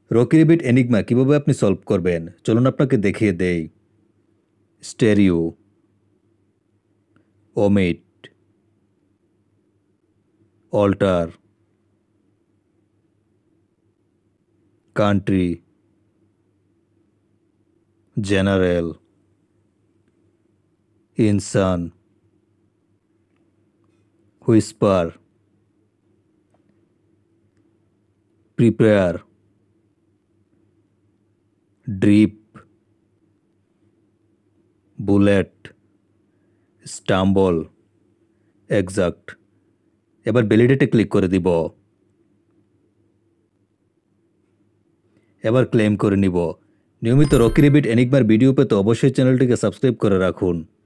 Rocky rabbit enigma কিভাবে আপনি solve করবেন চলুন আপনাকে দেখিয়ে দেই। Stereo, omit, alter, country, general, insane, whisper, prepare, drip, bullet, stumble, exact. এবার ভ্যালিডেটে ক্লিক করে দিব। এবার ক্লেম করে নিব। নিয়মিত রকি রেবিট এনিগমার ভিডিও পেতে অবশ্যই চ্যানেলটিকে সাবস্ক্রাইব করে রাখুন।